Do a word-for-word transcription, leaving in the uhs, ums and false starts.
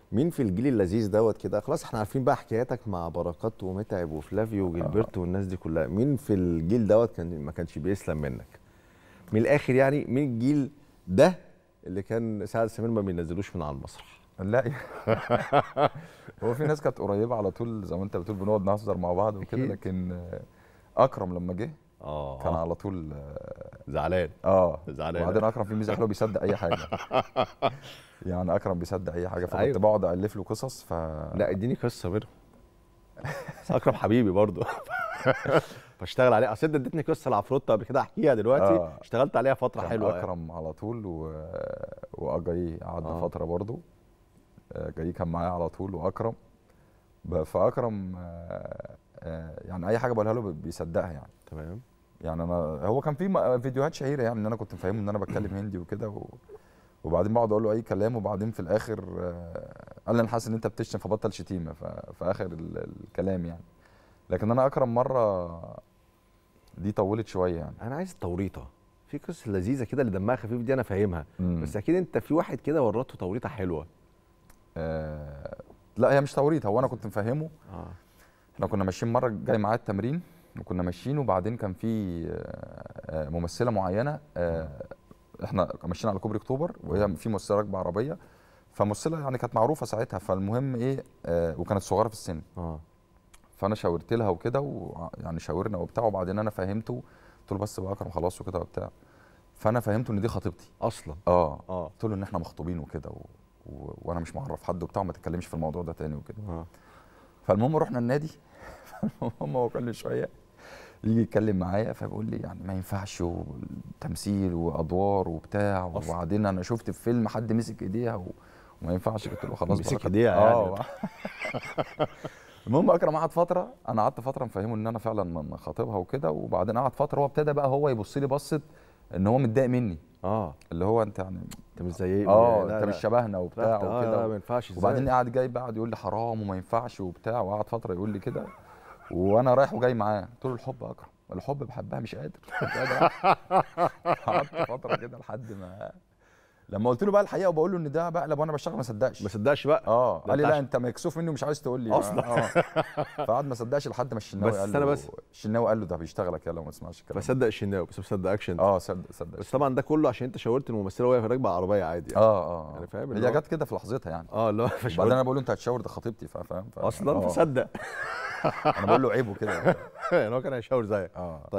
مين في الجيل اللذيذ دوت كده؟ خلاص احنا عارفين بقى حكاياتك مع بركات ومتعب وفلافيو وجilberto والناس دي كلها. مين في الجيل دوت كان ما كانش بيسلم منك من الاخر يعني؟ مين الجيل ده اللي كان سعد سمير ما بينزلوش من على المسرح؟ لا هو في ناس كانت قريبه على طول زي ما انت بتقول، بنقعد نهزر مع بعض وكده، لكن اكرم لما جه اه كان على طول زعلان. اه زعلان. وبعدين اكرم في ميزه حلوه، بيصدق اي حاجه. يعني اكرم بيصدق اي حاجه، فكنت أيوة. بقعد الف له قصص. ف لا اديني قصه منهم. بس اكرم حبيبي برضه. فاشتغل عليه. اصل انت اديتني قصه العفروته قبل كده، احكيها دلوقتي. آه. اشتغلت عليها فتره كان حلوه اكرم يعني. على طول و... واجاي قعدنا آه. فتره برضه. جاي كان معايا على طول واكرم. فاكرم آه آه يعني اي حاجه بقولها له بيصدقها يعني. تمام. يعني انا هو كان في فيديوهات شهيره يعني ان انا كنت مفهمه ان انا بتكلم هندي وكده و... وبعدين بقعد اقول له اي كلام، وبعدين في الاخر آه قال لي انا حاسس ان انت بتشتم فبطل شتيمه ف... في اخر ال... الكلام يعني. لكن انا اكرم مره دي طولت شويه يعني. انا عايز توريطه في قصه لذيذه كده اللي دمها خفيف دي، انا فاهمها. مم. بس اكيد انت في واحد كده ورطته توريطه حلوه. آه لا هي مش توريطه، هو انا كنت مفهمه. اه احنا كنا ماشيين مره جاي معاه التمرين وكنا ماشيين، وبعدين كان في آه ممثله معينه، آه احنا ماشيين على كوبري اكتوبر وهي في ممثله راكبه عربيه، فممثله يعني كانت معروفه ساعتها. فالمهم ايه آه وكانت صغيره في السن. اه فانا شاورت لها وكده، ويعني شاورنا وبتاع، وبعدين انا فهمته قلت له بس بقى اكرم خلاص وكده وبتاع. فانا فهمته ان دي خطيبتي اصلا. اه اه قلت له ان احنا مخطوبين وكده و... و... وانا مش معرف حد وبتاع، وما تتكلمش في الموضوع ده تاني وكده. اه فالمهم رحنا النادي. فالمهم هو كل شويه يجي يتكلم معايا فبيقول لي يعني ما ينفعش، وتمثيل وادوار وبتاع، وبعدين انا شفت في فيلم حد مسك ايديها و... وما ينفعش. قلت له خلاص مسك ايديها يعني. المهم اكرم قعد فتره، انا قعدت فتره مفهمه ان انا فعلا خاطبها وكده، وبعدين قعد فتره هو ابتدى بقى هو يبص لي بصه ان هو متضايق مني. اه اللي هو انت يعني انت مش زي ايه؟ اه انت مش شبهنا وبتاع وكده. اه ما ينفعش. وبعدين قعد جاي بقى قعد يقول لي حرام وما ينفعش وبتاع، وقعد فتره يقول لي كده، وانا رايح وجاي معاه. قلت له الحب اكرم، الحب بحبها مش قادر. مش قادر. قعدت فتره كده لحد ما لما قلت له بقى الحقيقه وبقول له ان ده بقلب وانا بشتغل، ما صدقش. ما صدقش بقى. اه قال لي لا انت مكسوف مني ومش عايز تقول لي اصلا. اه فقعد ما صدقش لحد ما الشناوي قال له. بس الشناوي قال له ده بيشتغلك يلا وما تسمعش الكلام. فصدق الشناوي بس ما صدقكش انت. اه صدق صدق. بس طبعا ده كله عشان انت شاورت الممثله وهي راكبه عربيه عادي يعني. اه اه يعني فاهم. هي جت كده في لحظتها يعني. اه اللي هو وبعدين انا بقول له انت هتشاور ده خطيبتي فاهم. اصلا فصدق. انا بقول له عيب وكده. يعني هو كان هيشاور زيك. اه